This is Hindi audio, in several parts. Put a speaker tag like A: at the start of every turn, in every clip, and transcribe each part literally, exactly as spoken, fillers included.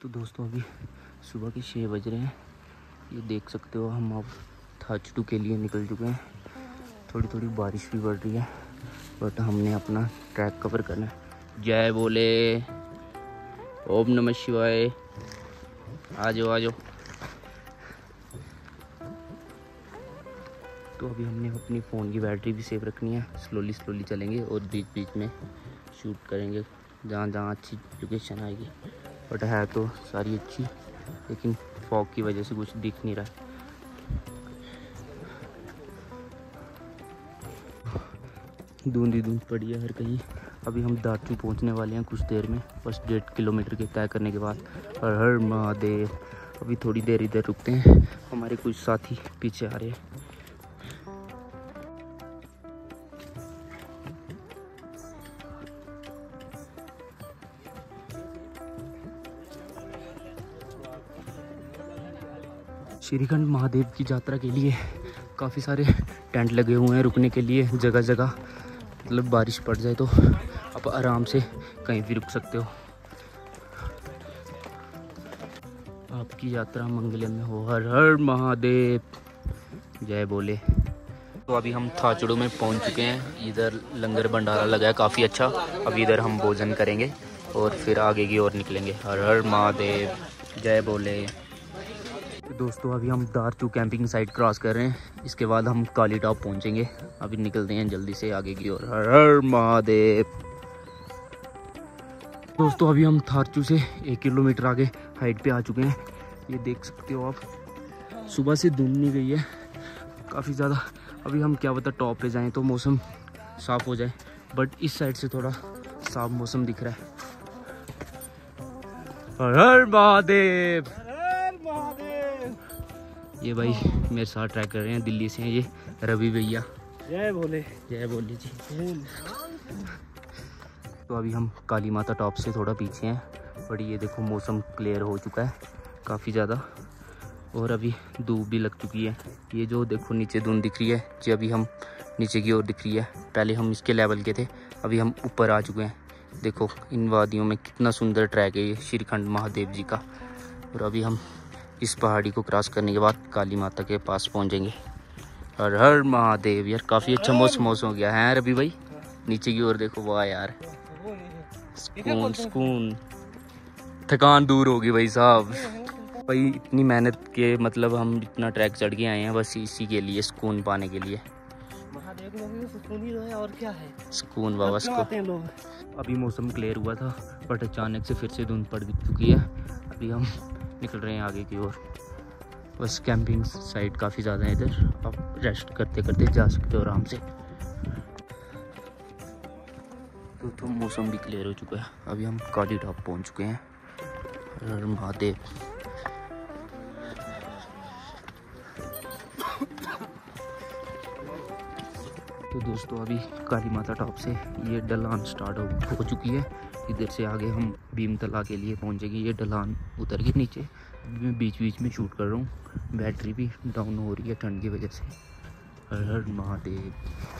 A: तो दोस्तों अभी सुबह के छः बज रहे हैं। ये देख सकते हो हम अब थाचड़ू के लिए निकल चुके हैं। थोड़ी थोड़ी बारिश भी पड़ रही है बट हमने अपना ट्रैक कवर करना है। जय बोले, ओम नमः शिवाय। आ जाओ आ जाओ। तो अभी हमने अपनी फ़ोन की बैटरी भी सेव रखनी है। स्लोली स्लोली चलेंगे और बीच बीच में शूट करेंगे जहाँ जहाँ अच्छी लोकेशन आएगी। बट है तो सारी अच्छी, लेकिन फॉग की वजह से कुछ दिख नहीं रहा है। धुंध ही धुंध पड़ी है हर कहीं। अभी हम दारचू पहुंचने वाले हैं कुछ देर में, बस डेढ़ किलोमीटर के तय करने के बाद। हर हर महादेव। अभी थोड़ी देर इधर रुकते हैं, हमारे कुछ साथी पीछे आ रहे हैं। श्रीखंड महादेव की यात्रा के लिए काफ़ी सारे टेंट लगे हुए हैं रुकने के लिए जगह जगह। मतलब बारिश पड़ जाए तो आप आराम से कहीं भी रुक सकते हो। आपकी यात्रा मंगलमय हो। हर हर महादेव। जय बोले। तो अभी हम थाचड़ू में पहुंच चुके हैं। इधर लंगर भंडारा लगा है काफ़ी अच्छा। अभी इधर हम भोजन करेंगे और फिर आगे की ओर निकलेंगे। हर हर महादेव। जय बोले। दोस्तों अभी हम दारचू कैंपिंग साइट क्रॉस कर रहे हैं। इसके बाद हम काली टॉप पहुंचेंगे। अभी निकलते हैं जल्दी से आगे की ओर। हर हर महादेव। दोस्तों अभी हम दारचू से एक किलोमीटर आगे हाइट पे आ चुके हैं। ये देख सकते हो आप। सुबह से धुंध नहीं गई है काफ़ी ज़्यादा। अभी हम क्या पता टॉप पे जाएं तो मौसम साफ़ हो जाए, बट इस साइड से थोड़ा साफ मौसम दिख रहा है। हर हर महादेव। ये भाई मेरे साथ ट्रैक कर रहे हैं, दिल्ली से हैं ये रवि भैया।
B: जय बोले।
A: जय बोले जी। तो अभी हम काली माता टॉप से थोड़ा पीछे हैं, बट ये देखो मौसम क्लियर हो चुका है काफ़ी ज़्यादा और अभी धूप भी लग चुकी है। ये जो देखो नीचे धुंध दिख रही है जी, अभी हम नीचे की ओर दिख रही है। पहले हम इसके लेवल के थे, अभी हम ऊपर आ चुके हैं। देखो इन वादियों में कितना सुंदर ट्रैक है ये श्रीखंड महादेव जी का। और अभी हम इस पहाड़ी को क्रॉस करने के बाद काली माता के पास पहुंचेंगे। हर हर महादेव। यार काफ़ी अच्छा मौसम मौसम हो गया है रवि भाई। नीचे की ओर देखो, वाह यार सुकून सुकून। थकान दूर होगी भाई साहब। भाई इतनी मेहनत के मतलब हम इतना ट्रैक चढ़ के आए हैं बस इसी के लिए, सुकून पाने के लिए।
B: महादेव में सुकून ही है और क्या है,
A: सुकून बाबा को। अभी मौसम क्लियर हुआ था बट अचानक से फिर से धुंध पड़ चुकी है। अभी हम निकल रहे हैं आगे की ओर। बस कैंपिंग साइट काफ़ी ज़्यादा है इधर, आप रेस्ट करते करते जा सकते हो आराम से। तो, तो मौसम भी क्लियर हो चुका है। अभी हम काली टॉप पहुंच चुके हैं। हर हर महादेव। तो दोस्तों अभी काली माता टॉप से ये ढलान स्टार्ट हो, हो चुकी है। इधर से आगे हम भीमतला के लिए पहुंचेंगे। ये ढलान उतर के नीचे मैं बीच बीच में शूट कर रहा हूँ। बैटरी भी डाउन हो रही है ठंड की वजह से। हर हर महादेव।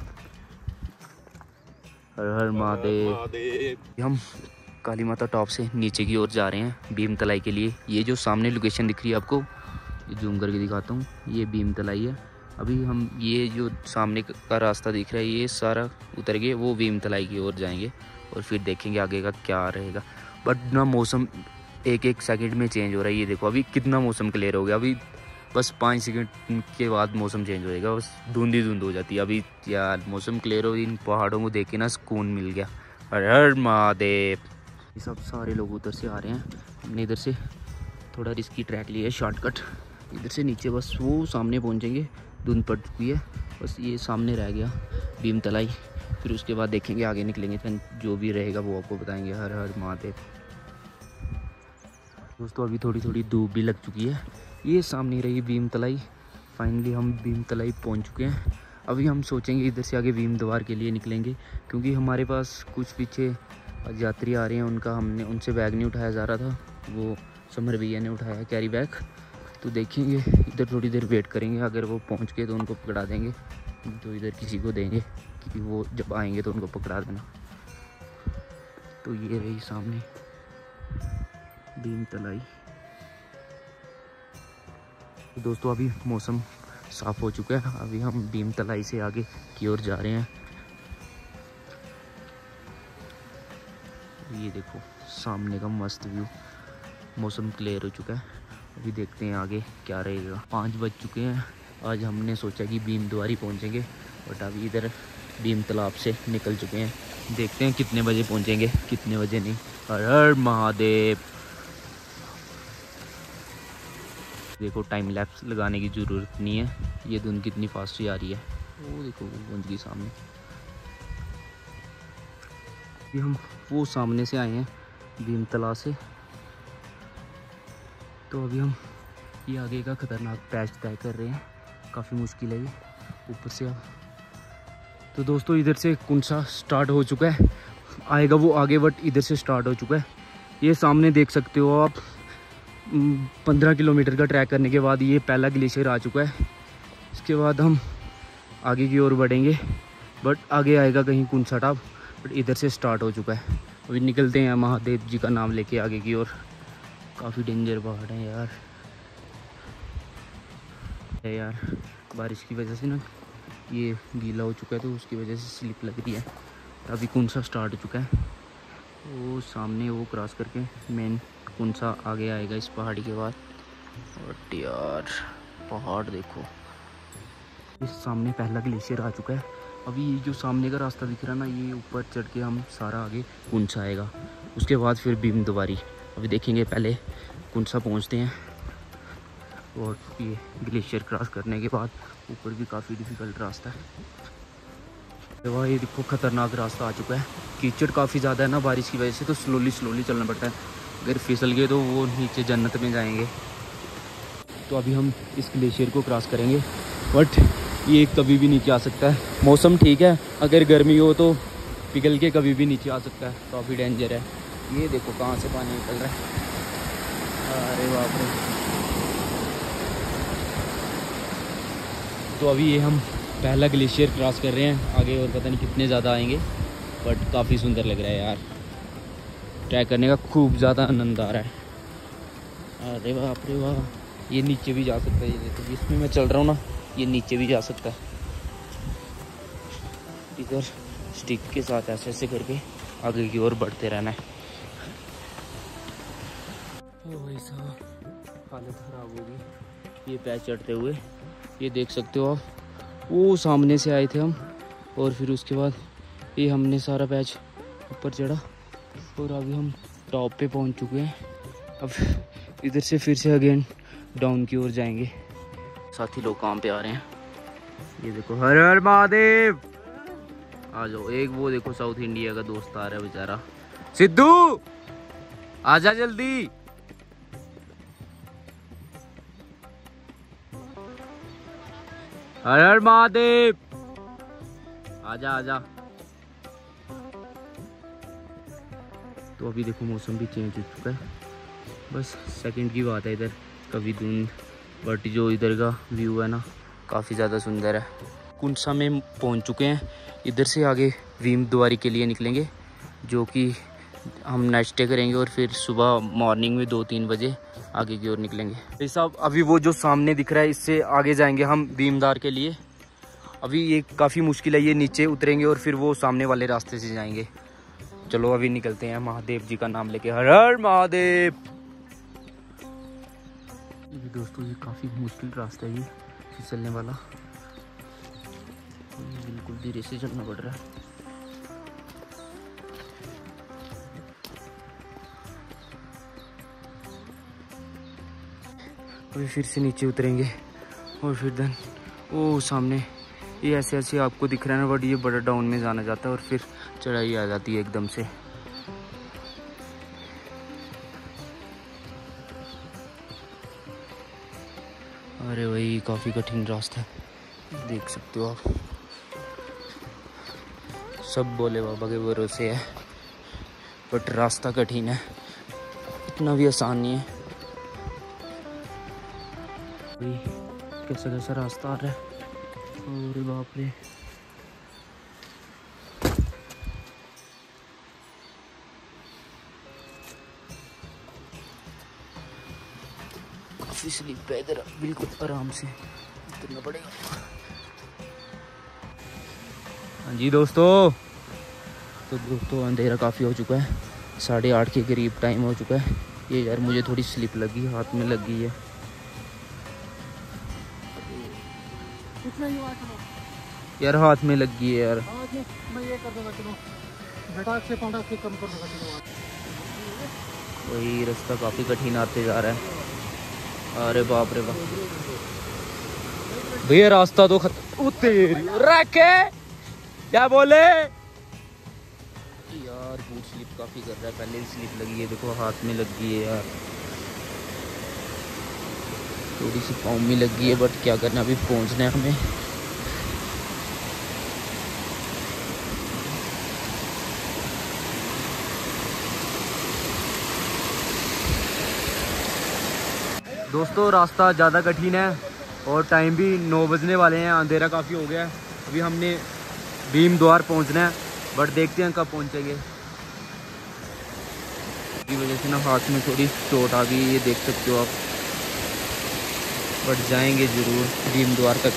A: हर हर महादेव। हम काली माता टॉप से नीचे की ओर जा रहे हैं भीमतलाई के लिए। ये जो सामने लोकेशन दिख रही है आपको, ये जूम करके दिखाता हूँ, ये भीमतलाई है। अभी हम ये जो सामने का रास्ता दिख रहा है ये सारा उतर के वो भीमतलाई की ओर जाएंगे और फिर देखेंगे आगे का क्या रहेगा। बट ना मौसम एक एक सेकंड में चेंज हो रहा है। ये देखो अभी कितना मौसम क्लियर हो गया। अभी बस पाँच सेकंड के बाद मौसम चेंज हो जाएगा, बस धुंध ही धुंध हो जाती है। अभी यार मौसम क्लियर हो, इन पहाड़ों को देख के ना सुकून मिल गया। हर हर महादेव। ये सब सारे लोग उधर से आ रहे हैं। हमने इधर से थोड़ा रिस्की ट्रैक लिया है, शॉर्टकट। इधर से नीचे बस वो सामने पहुँचेंगे। धुंध पड़ चुकी है, बस ये सामने रह गया भीमतलाई। फिर उसके बाद देखेंगे आगे निकलेंगे, फिर जो भी रहेगा वो आपको बताएंगे। हर हर महादेव। दोस्तों अभी थोड़ी थोड़ी धूप भी लग चुकी है। ये सामने रही भीमतलाई। फाइनली हम भीमतलाई पहुंच चुके हैं। अभी हम सोचेंगे इधर से आगे भीम द्वार के लिए निकलेंगे, क्योंकि हमारे पास कुछ पीछे यात्री आ रहे हैं। उनका हमने उनसे बैग नहीं उठाया जा रहा था, वो समर भैया ने उठाया कैरी बैग। तो देखेंगे इधर थोड़ी देर वेट करेंगे, अगर वो पहुंच गए तो उनको पकड़ा देंगे, तो इधर किसी को देंगे कि वो जब आएंगे तो उनको पकड़ा देना। तो ये रही सामने भीम तलाई। दोस्तों अभी मौसम साफ हो चुका है, अभी हम भीम तलाई से आगे की ओर जा रहे हैं। ये देखो सामने का मस्त व्यू, मौसम क्लियर हो चुका है। अभी देखते हैं आगे क्या रहेगा। पाँच बज चुके हैं। आज हमने सोचा कि भीम द्वारी पहुंचेंगे, बट अभी इधर भीम तालाब से निकल चुके हैं। देखते हैं कितने बजे पहुंचेंगे, कितने बजे नहीं। हर हर महादेव। देखो टाइम लैप्स लगाने की ज़रूरत नहीं है, ये धुन कितनी फास्ट आ रही है। वो देखो वो पहुंच गई सामने। ये हम वो सामने से आए हैं भीम तालाब से, तो अभी हम ये आगे का खतरनाक पैच तय कर रहे हैं। काफ़ी मुश्किल है ये ऊपर से। अब तो दोस्तों इधर से कुंसा स्टार्ट हो चुका है, आएगा वो आगे, बट इधर से स्टार्ट हो चुका है। ये सामने देख सकते हो आप, पंद्रह किलोमीटर का ट्रैक करने के बाद ये पहला ग्लेशियर आ चुका है। इसके बाद हम आगे की ओर बढ़ेंगे, बट आगे आएगा कहीं कुंसा टॉप, बट इधर से स्टार्ट हो चुका है। अभी निकलते हैं महादेव जी का नाम लेके आगे की ओर। काफ़ी डेंजर पहाड़ है यार। है यार बारिश की वजह से ना ये गीला हो चुका है, तो उसकी वजह से स्लिप लग रही है। अभी कुंसा स्टार्ट हो चुका है, वो सामने वो क्रॉस करके मेन कुंसा आगे आएगा इस पहाड़ी के बाद। और यार पहाड़ देखो, इस सामने पहला ग्लेशियर आ चुका है। अभी ये जो सामने का रास्ता दिख रहा है ना, ये ऊपर चढ़ के हम सारा आगे कुंसा आएगा, उसके बाद फिर भीम द्वारी। अभी देखेंगे, पहले कुंसा पहुंचते हैं। और ये ग्लेशियर क्रॉस करने के बाद ऊपर भी काफ़ी डिफ़िकल्ट रास्ता है। वह ये देखो खतरनाक रास्ता आ चुका है। कीचड़ काफ़ी ज़्यादा है ना बारिश की वजह से, तो स्लोली स्लोली चलना पड़ता है। अगर फिसल गए तो वो नीचे जन्नत में जाएंगे। तो अभी हम इस ग्लेशियर को क्रॉस करेंगे, बट ये कभी भी नीचे आ सकता है। मौसम ठीक है, अगर गर्मी हो तो पिघल के कभी भी नीचे आ सकता है। काफ़ी डेंजर है। ये देखो कहाँ से पानी निकल रहा है, अरे बाप रे। तो अभी ये हम पहला ग्लेशियर क्रॉस कर रहे हैं, आगे और पता नहीं कितने ज़्यादा आएंगे, बट काफ़ी सुंदर लग रहा है यार। ट्रैक करने का खूब ज़्यादा आनंद आ रहा है। अरे बाप रे वाह, ये नीचे भी जा सकता है। ये देखो जिसमें मैं चल रहा हूँ ना, ये नीचे भी जा सकता है। इधर स्टिक के साथ ऐसे ऐसे करके आगे की ओर बढ़ते रहना है। ओ भाई साहब हालत ख़राब हो गई ये पैच चढ़ते हुए। ये देख सकते हो आप, वो सामने से आए थे हम, और फिर उसके बाद ये हमने सारा पैच ऊपर चढ़ा, और अभी हम टॉप पे पहुंच चुके हैं। अब इधर से फिर से अगेन डाउन की ओर जाएंगे। साथी लोग काम पे आ रहे हैं। ये देखो हर हर महादेव। आ जाओ, एक वो देखो साउथ इंडिया का दोस्त आ रहा है बेचारा, सिद्धू आजा जल्दी। हर हर महादेव, आजा आजा। तो अभी देखो मौसम भी चेंज हो चुका है, बस सेकंड की बात है। इधर कभी धुंध, बट जो इधर का व्यू है ना काफ़ी ज़्यादा सुंदर है। कुंसा में पहुंच चुके हैं। इधर से आगे भीम द्वारी के लिए निकलेंगे, जो कि हम नाइट स्टे करेंगे, और फिर सुबह मॉर्निंग में दो तीन बजे आगे की ओर निकलेंगे। भाई साहब अभी वो जो सामने दिख रहा है, इससे आगे जाएंगे हम भीमदार के लिए। अभी ये काफ़ी मुश्किल है, ये नीचे उतरेंगे और फिर वो सामने वाले रास्ते से जाएंगे। चलो अभी निकलते हैं महादेव जी का नाम लेके। हर हर महादेव। ये दोस्तों ये काफ़ी मुश्किल रास्ता है, ये फिसलने वाला, बिल्कुल धीरे से चलना पड़ रहा है। अभी फिर से नीचे उतरेंगे, और फिर देन वो सामने ये ऐसे ऐसे आपको दिख रहा है ना, बट ये बड़ा डाउन में जाना जाता है, और फिर चढ़ाई आ जाती है एकदम से। अरे भाई काफ़ी कठिन रास्ता है, देख सकते हो आप। सब बोले बाबा के भरोसे है, बट रास्ता कठिन है, इतना भी आसान नहीं है। कैसा कैसा रास्ता आ रहा है, अरे बाप रे। काफ़ी स्लिप है इधर, बिल्कुल आराम से उतरना पड़ेगा। हाँ जी दोस्तों, तो दोस्तों अंधेरा काफ़ी हो चुका है, साढ़े आठ के करीब टाइम हो चुका है। ये यार मुझे थोड़ी स्लिप लगी, हाथ में लग गई है। यार हाथ में लग गई है यार।
B: मैं ये कर दूंगा, चलो बेटा से पाँच से कम कर दूंगा, चलो।
A: वही रास्ता काफ़ी कठिन आते जा रहा है। अरे बाप रे बाप भैया, रास्ता तो खत्म रखे क्या बोले यार। बूट स्लिप काफ़ी कर रहा है, पहले भी स्लिप लगी है, देखो हाथ में लग गई है यार, थोड़ी सी पाँव में लग गई है, बट क्या करना, अभी पहुंचना है हमें। दोस्तों रास्ता ज़्यादा कठिन है और टाइम भी नौ बजने वाले हैं, अंधेरा काफ़ी हो गया है। अभी हमने भीम द्वार पहुंचना है, बट देखते हैं कब पहुंचेंगे। की वजह से ना हाथ में थोड़ी चोट आ गई, ये देख सकते हो आप, बट जाएंगे ज़रूर भीम द्वार तक।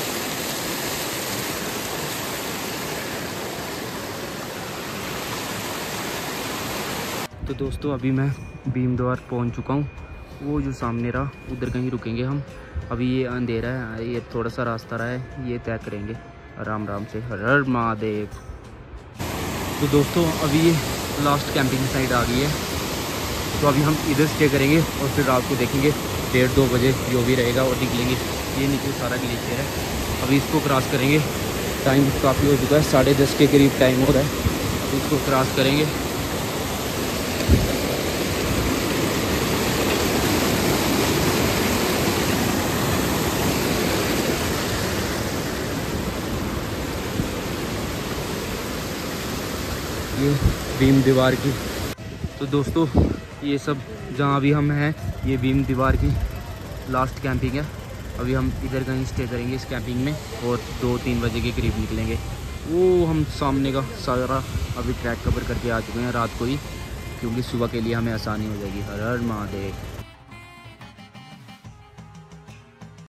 A: तो दोस्तों अभी मैं भीम द्वार पहुँच चुका हूँ, वो जो सामने रहा उधर कहीं रुकेंगे हम। अभी ये अंधेरा है, ये थोड़ा सा रास्ता रहा है, ये तय करेंगे आराम आराम से। हर हर महादेव। तो दोस्तों अभी ये लास्ट कैंपिंग साइट आ गई है, तो अभी हम इधर स्टे करेंगे और फिर रात को देखेंगे डेढ़ दो बजे जो भी रहेगा और निकलेंगे। ये नीचे सारा ग्लेशियर है, अभी इसको क्रॉस करेंगे। टाइम काफ़ी हो चुका है, साढ़े दस के करीब टाइम हो रहा है, तो इसको क्रॉस करेंगे। ये भीम दीवार की, तो दोस्तों ये सब जहाँ भी हम हैं, ये भीम दीवार की लास्ट कैंपिंग है। अभी हम इधर कहीं स्टे करेंगे इस कैंपिंग में और दो तीन बजे के करीब निकलेंगे। वो हम सामने का सारा अभी ट्रैक कवर करके आ चुके हैं रात को ही, क्योंकि सुबह के लिए हमें आसानी हो जाएगी। हर हर महादेव।